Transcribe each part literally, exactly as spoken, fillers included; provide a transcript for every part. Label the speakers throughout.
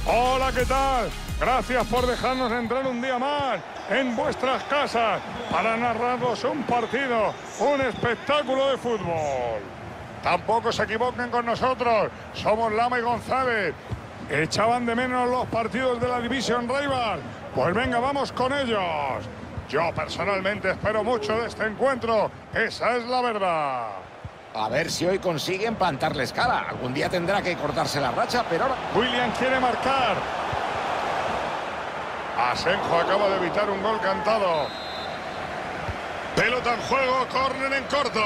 Speaker 1: Hola, ¿qué tal? Gracias por dejarnos entrar un día más en vuestras casas para narraros un partido, un espectáculo de fútbol. Tampoco se equivoquen con nosotros, somos Lama y González. ¿Echaban de menos los partidos de la Division Rival? Pues venga, vamos con ellos. Yo personalmente espero mucho de este encuentro, esa es la verdad.
Speaker 2: A ver si hoy consiguen plantarle escala. Algún día tendrá que cortarse la racha, pero ahora...
Speaker 1: William quiere marcar. Asenjo acaba de evitar un gol cantado. Pelota en juego, córner en corto.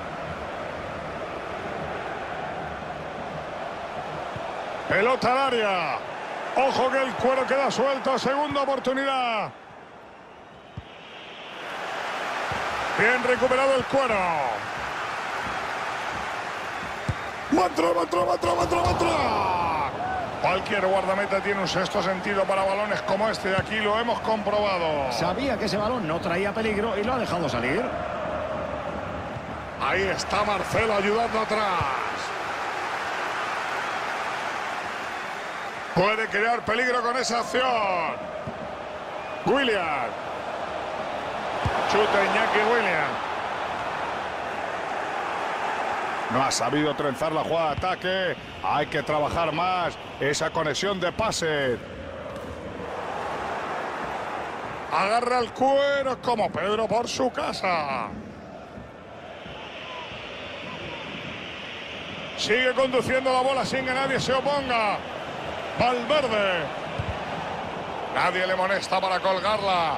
Speaker 1: Pelota al área. Ojo que el cuero queda suelto. Segunda oportunidad. Bien recuperado el cuero. ¡Matra, matra, matra, matra, matra! Cualquier guardameta tiene un sexto sentido para balones como este de aquí, lo hemos comprobado.
Speaker 3: Sabía que ese balón no traía peligro y lo ha dejado salir.
Speaker 1: Ahí está Marcelo ayudando atrás. Puede crear peligro con esa acción. William. Chuta Iñaki William. No ha sabido trenzar la jugada de ataque. Hay que trabajar más esa conexión de pase. Agarra el cuero como Pedro por su casa. Sigue conduciendo la bola sin que nadie se oponga. Valverde. Nadie le molesta para colgarla.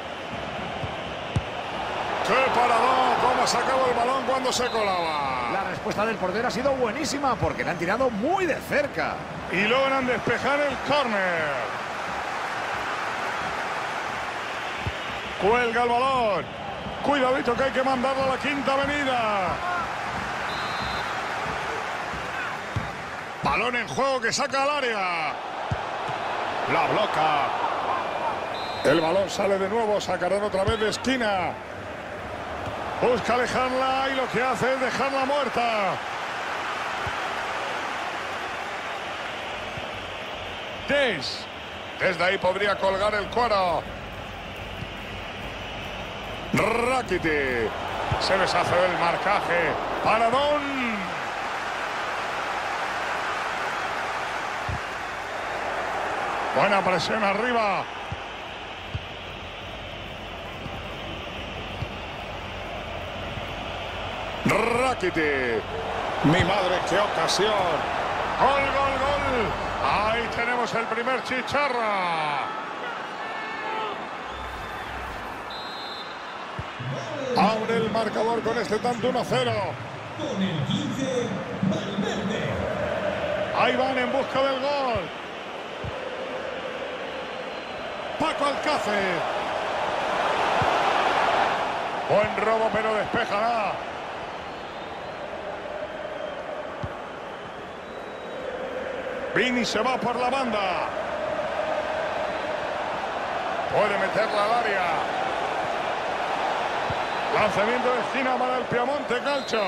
Speaker 1: ¡Qué paradón! ¿Cómo ha sacado el balón cuando se colaba?
Speaker 3: La respuesta del portero ha sido buenísima porque le han tirado muy de cerca.
Speaker 1: Y logran despejar el córner. Cuelga el balón. Cuidadito que hay que mandarlo a la Quinta Avenida. Balón en juego que saca al área. La bloca. El balón sale de nuevo. Sacarán otra vez de esquina. Busca alejarla y lo que hace es dejarla muerta. Des. Desde ahí podría colgar el cuero. Rakitic. Se deshace del marcaje. Paradón. Buena presión arriba. Rakitic. Mi madre, qué ocasión. Gol, gol, gol. Ahí tenemos el primer chicharra. Abre el marcador con este tanto uno cero.
Speaker 4: Con el quince, Valverde.
Speaker 1: Ahí van en busca del gol. Paco Alcácer. Buen robo, pero despejará. Vini se va por la banda. Puede meterla al área. Lanzamiento de esquina para el Piamonte Calcio.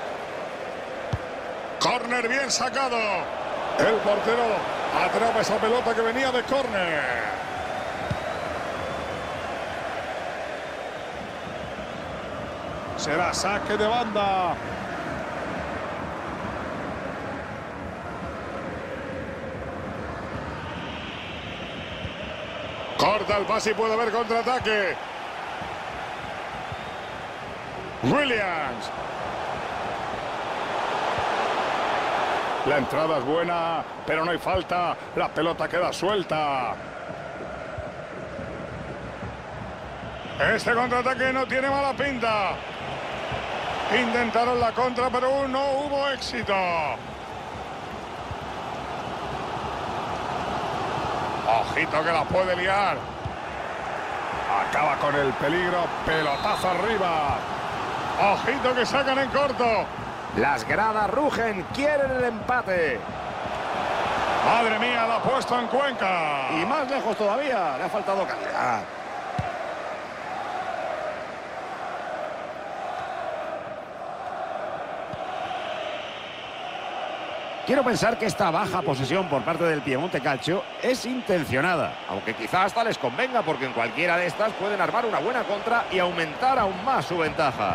Speaker 1: Córner bien sacado. El portero atrapa esa pelota que venía de córner. Será saque de banda. Corta el pase y puede haber contraataque. Williams. La entrada es buena, pero no hay falta. La pelota queda suelta. Este contraataque no tiene mala pinta. Intentaron la contra, pero no hubo éxito. Ojito que la puede liar. Acaba con el peligro. Pelotazo arriba. Ojito que sacan en corto.
Speaker 3: Las gradas rugen, quieren el empate.
Speaker 1: Madre mía, la ha puesto en Cuenca.
Speaker 3: Y más lejos todavía, le ha faltado calidad.
Speaker 2: Quiero pensar que esta baja posesión por parte del Piemonte Calcio es intencionada, aunque quizá hasta les convenga porque en cualquiera de estas pueden armar una buena contra y aumentar aún más su ventaja.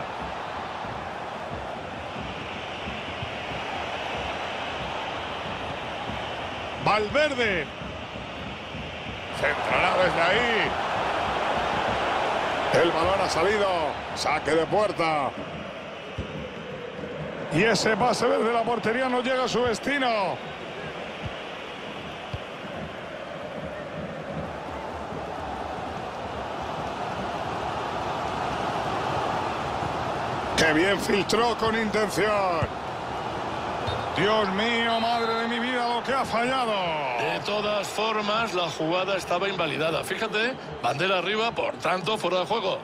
Speaker 1: Valverde. Centrará desde ahí. El balón ha salido. Saque de puerta. Y ese pase desde la portería no llega a su destino. ¡Qué bien filtró con intención! Dios mío, madre de mi vida, lo que ha fallado.
Speaker 5: De todas formas, la jugada estaba invalidada. Fíjate, bandera arriba, por tanto, fuera de juego.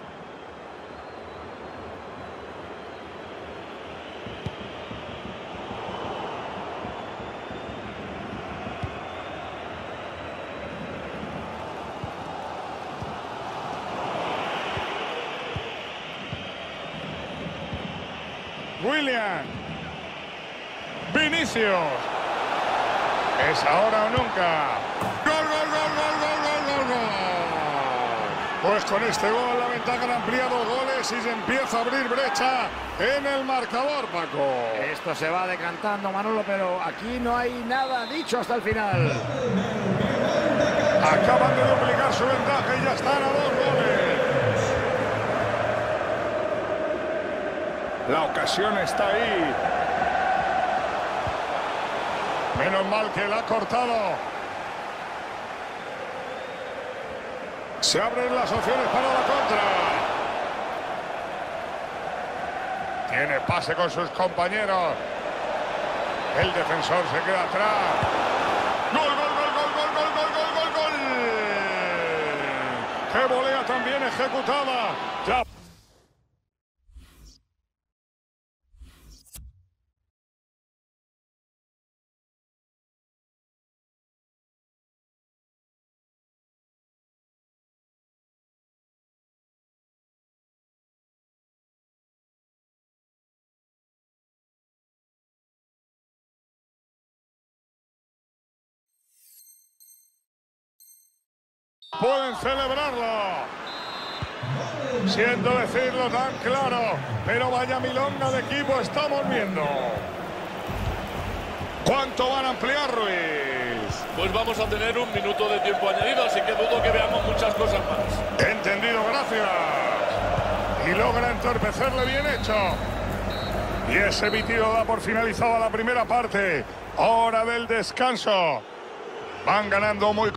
Speaker 1: William. Vinicius. Es ahora o nunca. ¡Gol, gol, gol, gol, gol, gol, gol, gol! Pues con este gol la ventaja ha ampliado goles y se empieza a abrir brecha en el marcador, Paco.
Speaker 2: Esto se va decantando, Manolo, pero aquí no hay nada dicho hasta el final.
Speaker 1: Acaban de duplicar su ventaja y ya están a dos goles. La ocasión está ahí. Menos mal que la ha cortado. Se abren las opciones para la contra. Tiene pase con sus compañeros. El defensor se queda atrás. ¡Gol, gol, gol, gol, gol, gol, gol, gol, gol, gol! ¡Qué volea tan bien ejecutada! Ya. Pueden celebrarlo. Siento decirlo tan claro, pero vaya milonga de equipo estamos viendo. ¿Cuánto van a ampliar, Ruiz?
Speaker 5: Pues vamos a tener un minuto de tiempo añadido, así que dudo que veamos muchas cosas más.
Speaker 1: Entendido, gracias. Y logra entorpecerle bien hecho. Y ese pitido da por finalizada la primera parte. Hora del descanso. Van ganando muy...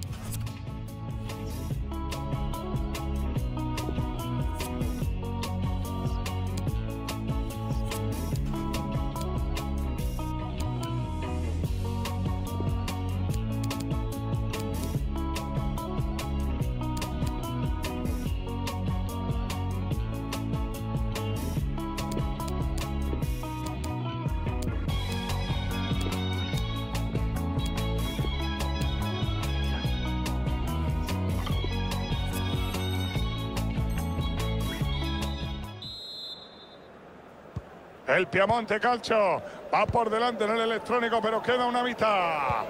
Speaker 1: El Piemonte Calcio va por delante en el electrónico, pero queda una mitad.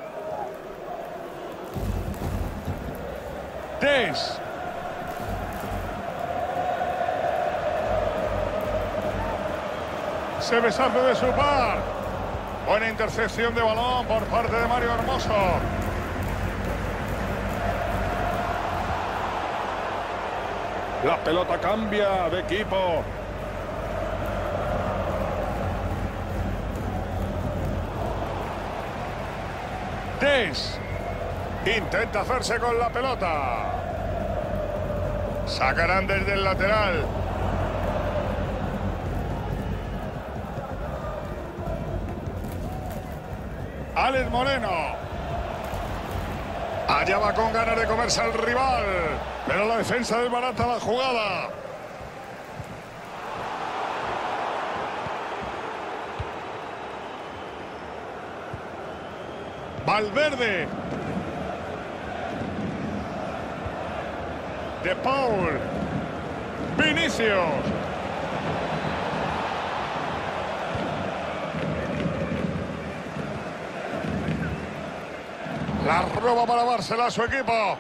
Speaker 1: Des. Se deshace de su par. Buena intercepción de balón por parte de Mario Hermoso. La pelota cambia de equipo. Des. Intenta hacerse con la pelota. Sacarán desde el lateral. Alex Moreno. Allá va con ganas de comerse al rival. Pero la defensa desbarata la jugada. Valverde. De Paul. Vinicius. La roba para dársela a su equipo.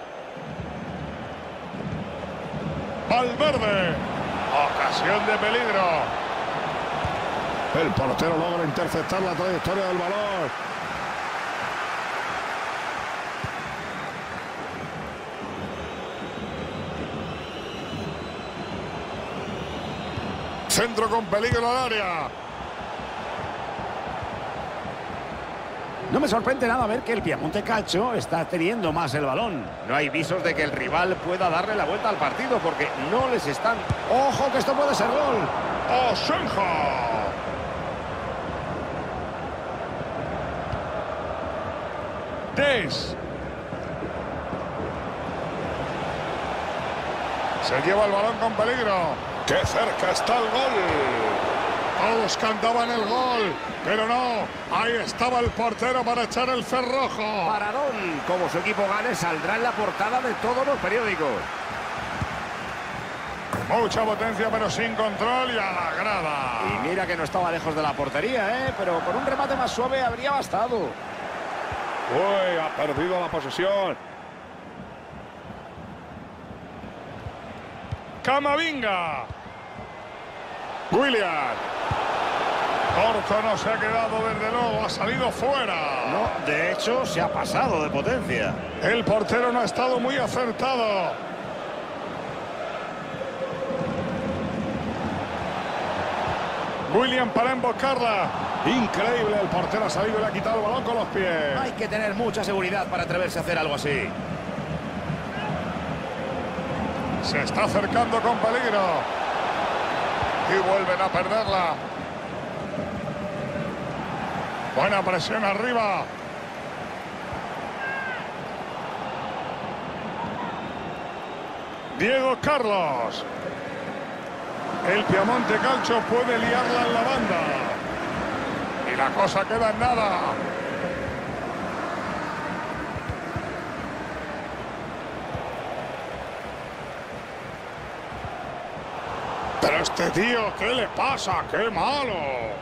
Speaker 1: Valverde. Ocasión de peligro.
Speaker 3: El portero logra interceptar la trayectoria del balón.
Speaker 1: Centro con peligro al área.
Speaker 2: No me sorprende nada ver que el Piemonte Calcio está teniendo más el balón. No hay visos de que el rival pueda darle la vuelta al partido porque no les están... ¡Ojo que esto puede ser gol!
Speaker 1: Osenja. Des. Se lleva el balón con peligro. ¡Qué cerca está el gol! Todos cantaban el gol, pero no. Ahí estaba el portero para echar el cerrojo.
Speaker 2: Paradón. Como su equipo gane, saldrá en la portada de todos los periódicos.
Speaker 1: Mucha potencia, pero sin control y a la grada.
Speaker 2: Y mira que no estaba lejos de la portería, ¿eh? Pero con un remate más suave habría bastado.
Speaker 1: Uy, ha perdido la posesión. Camavinga. William. Corto no se ha quedado desde luego, ha salido fuera.
Speaker 2: No, de hecho, se ha pasado de potencia.
Speaker 1: El portero no ha estado muy acertado. William para emboscarla. Increíble, el portero ha salido y le ha quitado el balón con los pies.
Speaker 2: Hay que tener mucha seguridad para atreverse a hacer algo así.
Speaker 1: Se está acercando con peligro. Y vuelven a perderla. Buena presión arriba. Diego Carlos. El Piemonte Calcio puede liarla en la banda. Y la cosa queda en nada. Pero este tío, ¿qué le pasa? ¡Qué malo!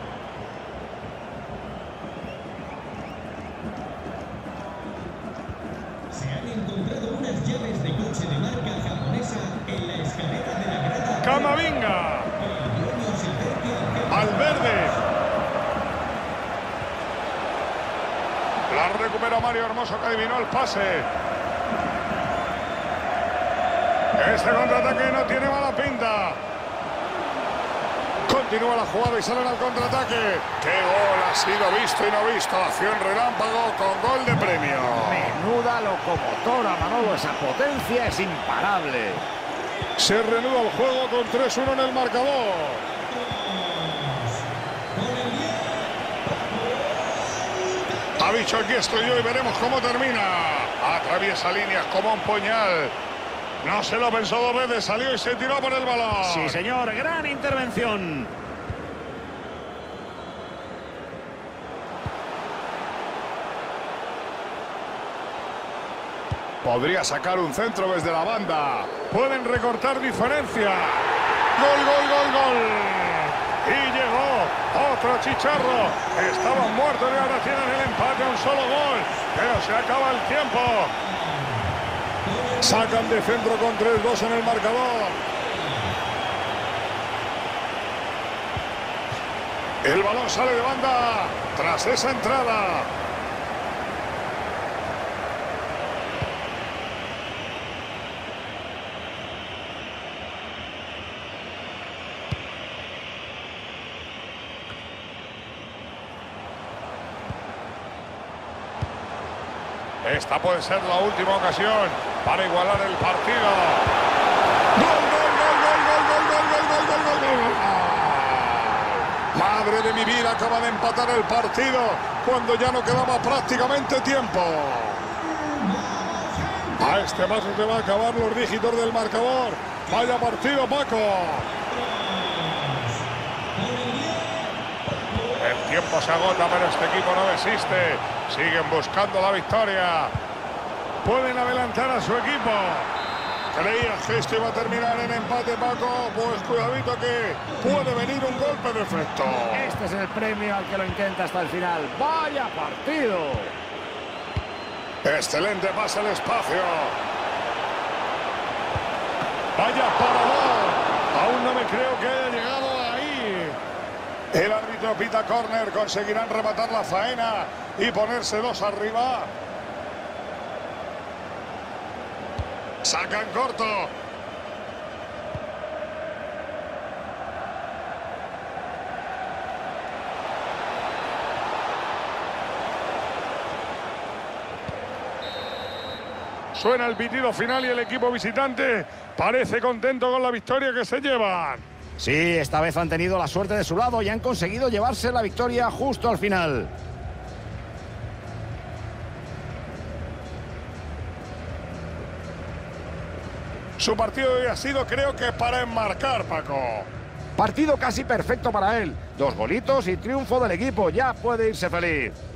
Speaker 4: Se han encontrado unas llaves de coche de marca japonesa en la escalera de la grada.
Speaker 1: Camavinga.
Speaker 4: El dueño se acerca al
Speaker 1: Valverde. La recupera Mario Hermoso, que adivinó el pase. Este contraataque no tiene mala pinta. Continúa la jugada y salen al contraataque. ¡Qué gol ha sido visto y no visto! Acción relámpago con gol de premio.
Speaker 2: Menuda locomotora, Manolo. Esa potencia es imparable.
Speaker 1: Se reanuda el juego con tres uno en el marcador. Ha dicho, aquí estoy yo y veremos cómo termina. Atraviesa líneas como un puñal. No se lo pensó dos veces, salió y se tiró por el balón.
Speaker 2: Sí, señor, gran intervención.
Speaker 1: Podría sacar un centro desde la banda. Pueden recortar diferencia. Gol, gol, gol, gol. Y llegó otro chicharro. Estaban muertos y ahora tienen el empate a un solo gol. Pero se acaba el tiempo. Sacan de centro con tres dos en el marcador. El balón sale de banda tras esa entrada. Esta puede ser la última ocasión para igualar el partido. ¡Gol, gol, gol, gol, gol, gol, gol, gol, gol, gol, gol! Madre de mi vida, acaba de empatar el partido cuando ya no quedaba prácticamente tiempo. A este paso se va a acabar los dígitos del marcador. Vaya partido, Paco. El tiempo se agota, pero este equipo no desiste. Siguen buscando la victoria. Pueden adelantar a su equipo. ¿Creías que esto iba a terminar en empate, Paco? Pues cuidadito que puede venir un golpe de efecto.
Speaker 2: Este es el premio al que lo intenta hasta el final. ¡Vaya partido!
Speaker 1: Excelente pase al espacio. Vaya parador. Aún no me creo que haya llegado ahí. El árbitro pita córner. Conseguirán rematar la faena y ponerse dos arriba. Sacan corto. Suena el pitido final y el equipo visitante parece contento con la victoria que se llevan.
Speaker 2: Sí, esta vez han tenido la suerte de su lado y han conseguido llevarse la victoria justo al final.
Speaker 1: Su partido hoy ha sido, creo que para enmarcar, Paco.
Speaker 2: Partido casi perfecto para él. Dos golitos y triunfo del equipo. Ya puede irse feliz.